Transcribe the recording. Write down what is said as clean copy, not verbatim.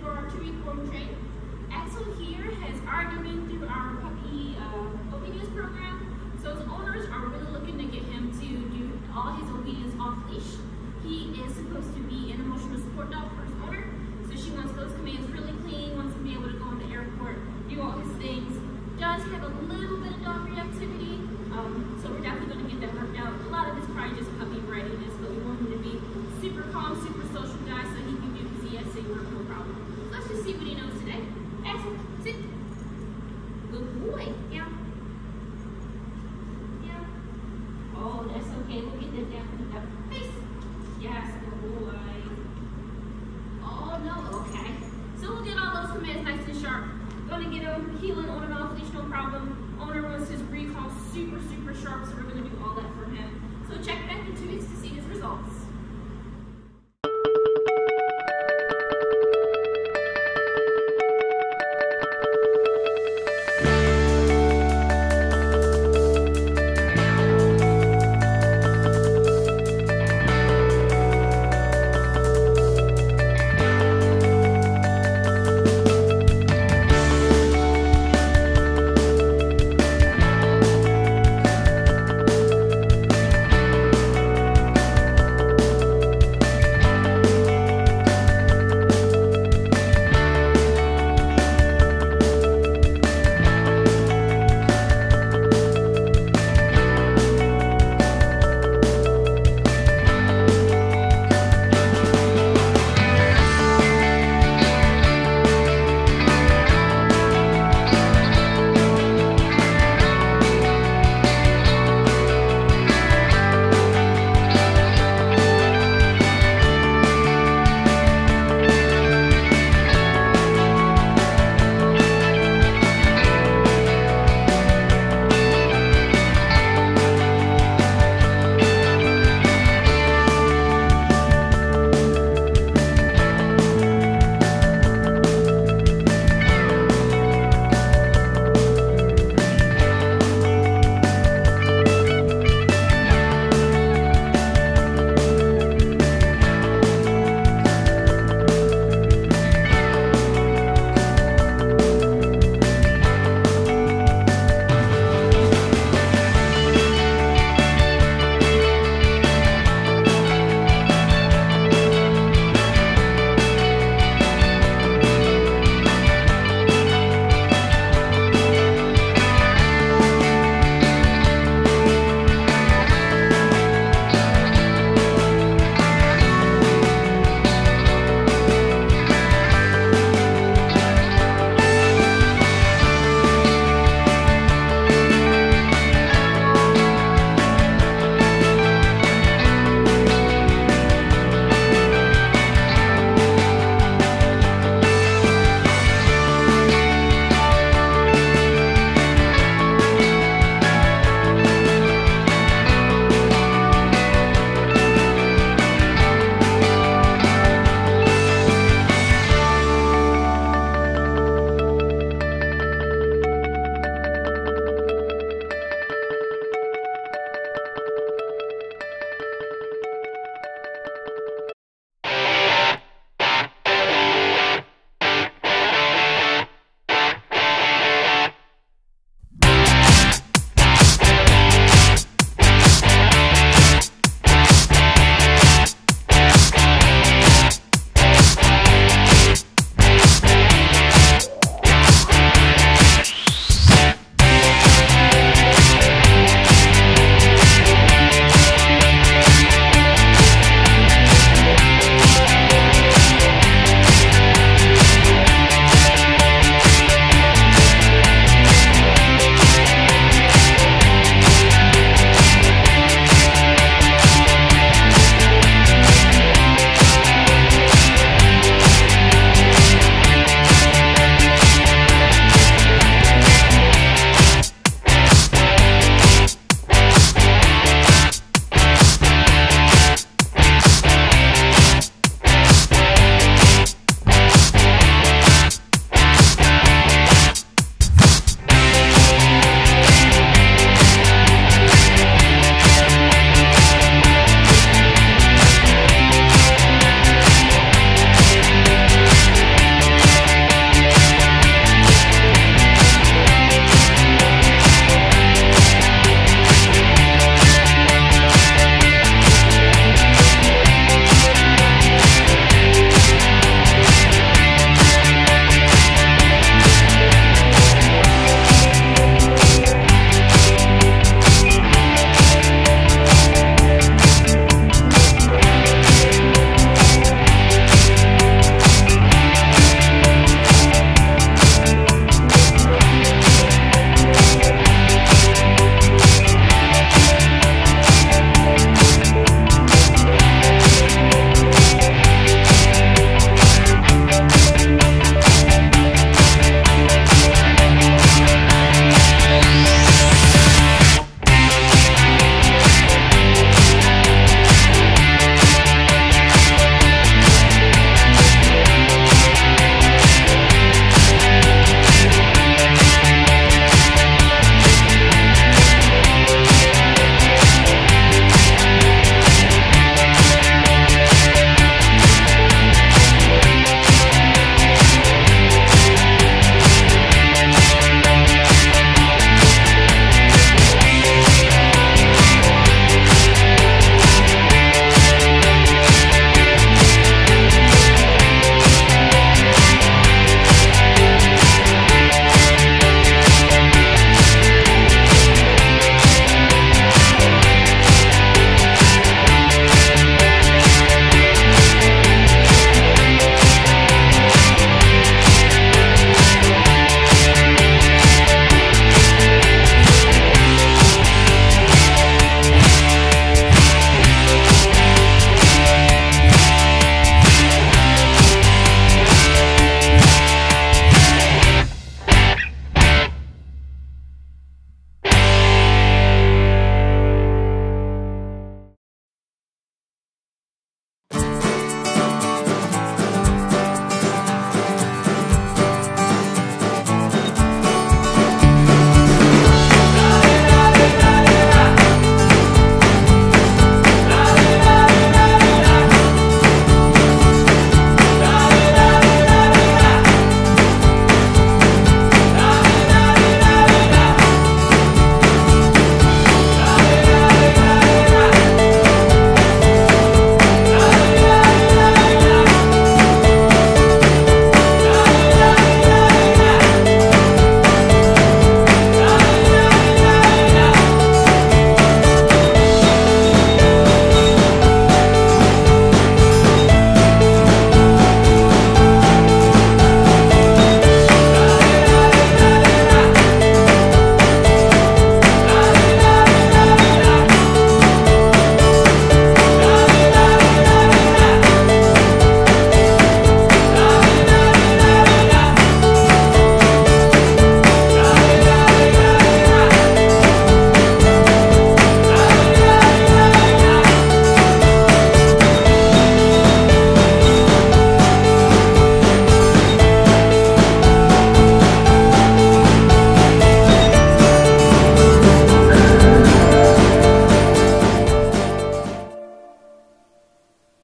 for our 2-week home train. Axel here has already been through our puppy obedience program, so his owners are really looking to get him to do all his obedience off leash. He is supposed to be an emotional support dog for his owner, so she wants those commands really clean, wants to be able to go in the airport, do all his things. Does have a little bit of dog reactivity, so we're definitely going to get that worked out. A lot of it's probably just puppy readiness, but we want him to be super calm, super social guy, so he can do his ESA work no problem. So let's just see what he knows today. Axel, sit. Good boy. Yeah. Yeah. Oh, that's okay. We'll get that down. Pick up. Face. Yes, good boy. Oh no. Okay. So we'll get all those commands nice and sharp. Gonna get him healing on and off leash, no problem. Owner wants his recall super sharp, so we're gonna do all that for him. So check back in 2 weeks to see his results.